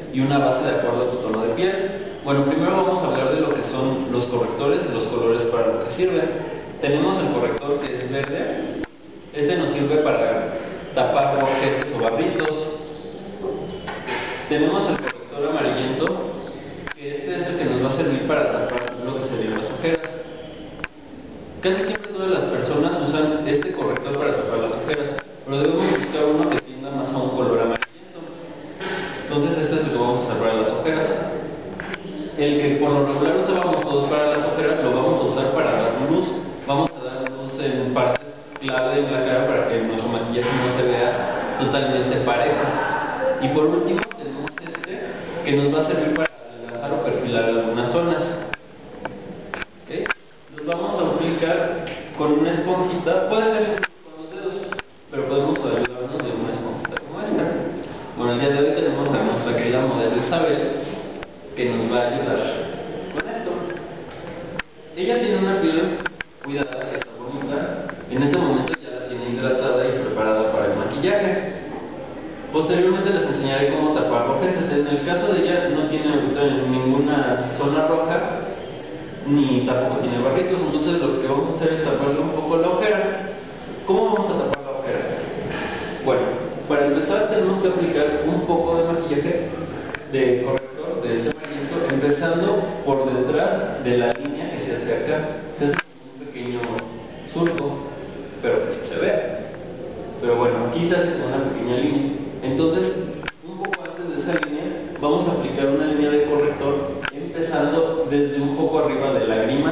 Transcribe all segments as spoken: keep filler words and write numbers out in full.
y una base de acuerdo a tu tono de piel. Bueno, primero vamos a hablar de lo que son los correctores y los colores para lo que sirven. Tenemos el corrector que es verde. Este nos sirve para tapar rojeces o barritos. Tenemos el corrector amarillento, que este es el que nos va a servir para tapar lo que serían las ojeras. Casi siempre todas las personas usan este corrector para tapar las ojeras, pero debemos buscar uno que tienda más a un color amarillento. Entonces este es el que vamos a usar para las ojeras. El que por lo regular usábamos todos para las ojeras lo vamos a usar para dar luz. Vamos a dar luz en partes clave en la cara para que nuestro maquillaje no se vea totalmente parejo. Y por último tenemos este que nos va a servir para adelgazar o perfilar algunas zonas. ¿Okay? Los vamos a aplicar con una esponjita, puede ser con los dedos, pero podemos ayudarnos de una esponjita como esta. Bueno, el día de hoy tenemos a nuestra querida modelo Isabel, que nos va a ayudar con esto. Ella tiene una piel cuidada, está bonita. En este momento ya la tiene hidratada y preparada para el maquillaje. Posteriormente les enseñaré cómo tapar rojeces. En el caso de ella no tiene ahorita ninguna zona roja, ni tampoco tiene barritos, entonces lo que vamos a hacer es taparle un poco la ojera. ¿Cómo vamos a tapar la ojera? Bueno, para empezar tenemos que aplicar un poco de maquillaje de corrector de este amarillento, empezando por detrás de la línea que se hace acá. Se hace un pequeño surco, espero que se vea, pero bueno, aquí se hace con una pequeña línea. Entonces, un poco antes de esa línea vamos a aplicar una línea de corrector, empezando desde un poco arriba de la grima.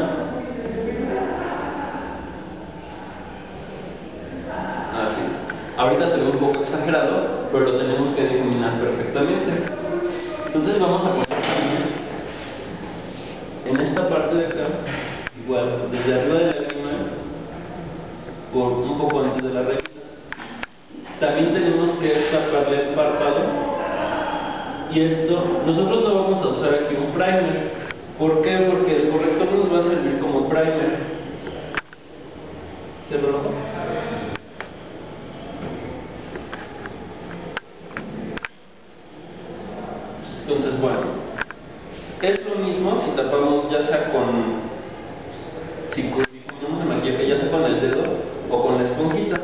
Así. Ahorita se ve un poco exagerado, pero lo tenemos que difuminar perfectamente. Entonces vamos a poner la línea en esta parte de acá, igual, desde arriba de la grima, por un poco antes de la recta. También tenemos que taparle el párpado. Y esto, nosotros no vamos a usar aquí un primer. ¿Por qué? Porque el corrector nos va a servir como primer. ¿Cierto, rojo? Entonces, bueno, es lo mismo si tapamos ya sea con, si difuminamos el maquillaje ya sea con el dedo o con la esponjita.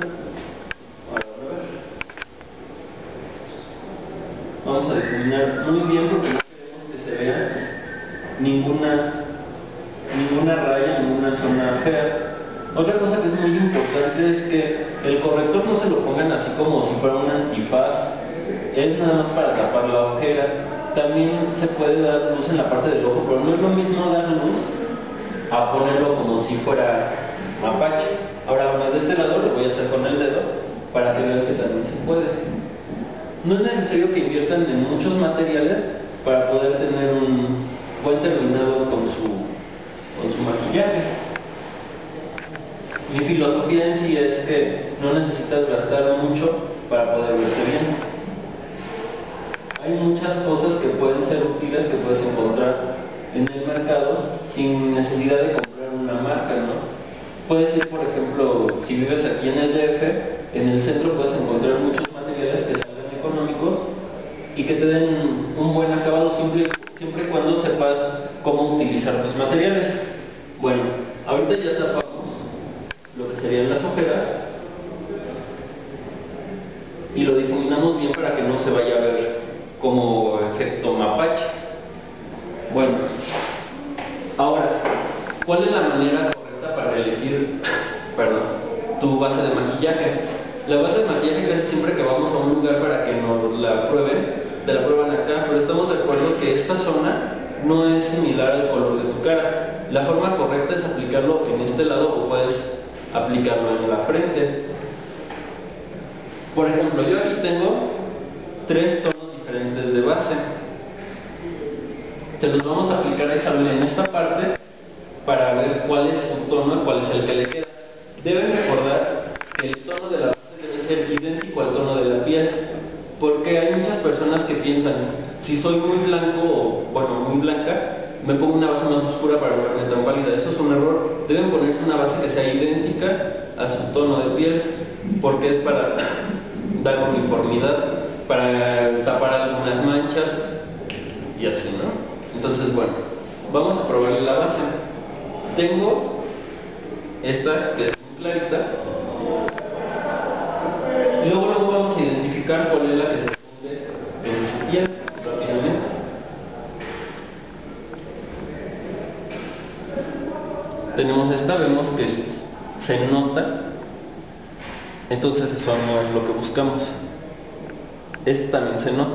Vamos a difuminar muy bien porque no queremos que se vea ninguna, ninguna raya, ninguna zona fea. Otra cosa que es muy importante es que el corrector no se lo pongan así como si fuera un antifaz. Es nada más para tapar la ojera. También se puede dar luz en la parte del ojo, pero no es lo mismo dar luz a ponerlo como si fuera mapache. Ahora, de este lado lo voy a hacer con el dedo para que vean que también se puede. No es necesario que inviertan en muchos materiales para poder tener un buen terminado con su, con su maquillaje. Mi filosofía en sí es que no necesitas gastar mucho para poder verte bien. Hay muchas cosas que pueden ser útiles que puedes encontrar en el mercado sin necesidad de comprar una marca, ¿no? Puedes ir, por ejemplo, si vives aquí en el D F, en el centro puedes encontrar muchos materiales que salgan económicos y que te den un buen acabado siempre, siempre y cuando sepas cómo utilizar tus materiales. Bueno, ahorita ya tapamos lo que serían las ojeras y lo difuminamos bien para que no se vaya a ver como efecto mapache. Bueno, ahora, ¿cuál es la manera correcta para elegir, perdón, tu base de maquillaje? La base de maquillaje casi siempre que vamos a un lugar para que nos la prueben, te la prueban acá, pero estamos de acuerdo que esta zona no es similar al color de tu cara. La forma correcta es aplicarlo en este lado o puedes aplicarlo en la frente. Por ejemplo, yo aquí tengo tres tonos diferentes de base. Te los vamos a aplicar a Isabel en esta parte para ver cuál es su tono y cuál es el que le queda. Deben recordar que el tono de la base debe ser idéntico al tono de la piel, porque hay muchas personas que piensan, si soy muy blanco o, bueno, muy blanca, me pongo una base más oscura para no verme tan pálida. Eso es un error. Deben ponerse una base que sea idéntica a su tono de piel, porque es para dar uniformidad, para tapar algunas manchas y así, ¿no? Entonces, bueno, vamos a probarle la base. Tengo esta que es muy clarita y luego, luego vamos a identificar cuál es la que se funde en su piel rápidamente. Tenemos esta, vemos que se nota, entonces eso no es lo que buscamos. Esta también se nota.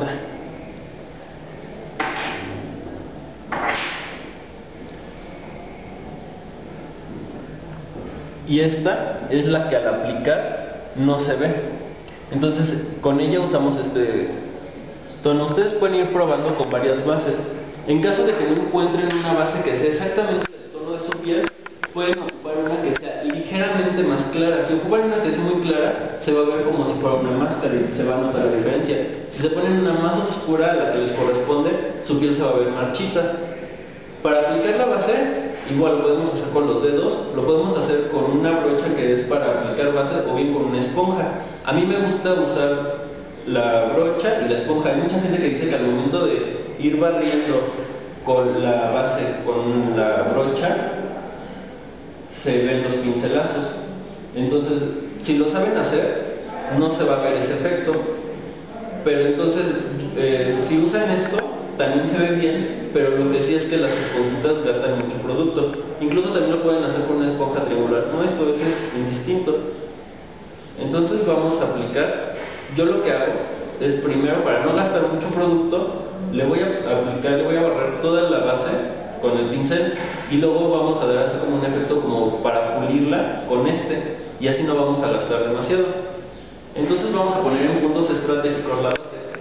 Y esta es la que al aplicar no se ve. Entonces con ella usamos este tono. Ustedes pueden ir probando con varias bases. En caso de que no encuentren una base que sea exactamente del tono de su piel, pueden ocupar una que sea ligeramente más clara. Si ocupan una que sea muy clara, se va a ver como si fuera una máscara y se va a notar la diferencia. Si se ponen una más oscura a la que les corresponde, su piel se va a ver marchita. Para aplicar la base, igual lo podemos hacer con los dedos, lo podemos hacer con una brocha que es para aplicar bases o bien con una esponja. A mí me gusta usar la brocha y la esponja. Hay mucha gente que dice que al momento de ir barriendo con la base, con la brocha, se ven los pincelazos. Entonces, si lo saben hacer, no se va a ver ese efecto. Pero entonces, eh, si usan esto, también se ve bien, pero lo que sí es que las esponjitas gastan mucho producto. Incluso también lo pueden hacer con una esponja triangular. No, esto eso es indistinto. Entonces vamos a aplicar. Yo lo que hago es primero, para no gastar mucho producto, le voy a aplicar, le voy a barrer toda la base con el pincel y luego vamos a dar así como un efecto como para pulirla con este, y así no vamos a gastar demasiado. Entonces vamos a poner en puntos estratégicos la base.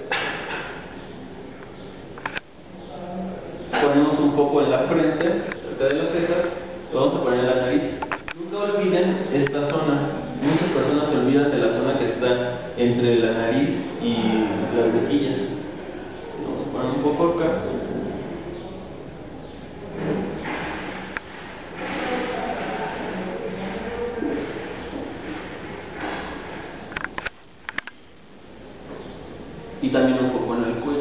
Ponemos un poco en la frente, cerca de las cejas, y vamos a poner en la nariz. Nunca olviden esta zona. Muchas personas se olvidan de la zona que está entre la nariz y las mejillas. Vamos a poner un poco acá. Y también un poco en el cuello.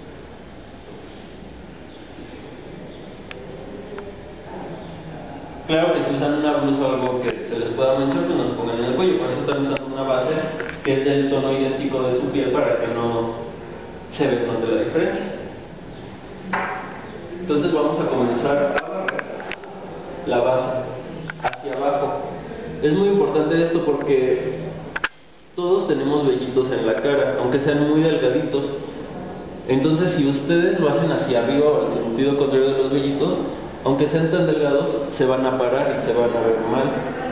Claro que si usan una blusa o algo que se les pueda manchar, pues no se pongan en el cuello. Por eso están usando una base que es del tono idéntico de su piel para que no se ve note la diferencia. Entonces vamos a comenzar a barrer la base hacia abajo. Es muy importante esto porque todos tenemos vellitos en la cara, aunque sean muy delgaditos. Entonces si ustedes lo hacen hacia arriba o al sentido contrario de los vellitos, aunque sean tan delgados, se van a parar y se van a ver mal.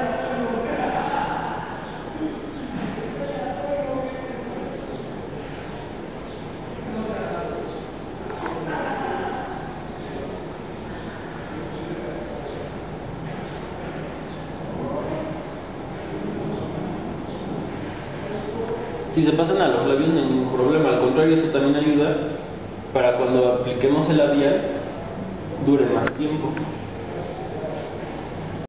Si se pasan a los labios no hay ningún problema, al contrario, eso también ayuda para cuando apliquemos el labial dure más tiempo.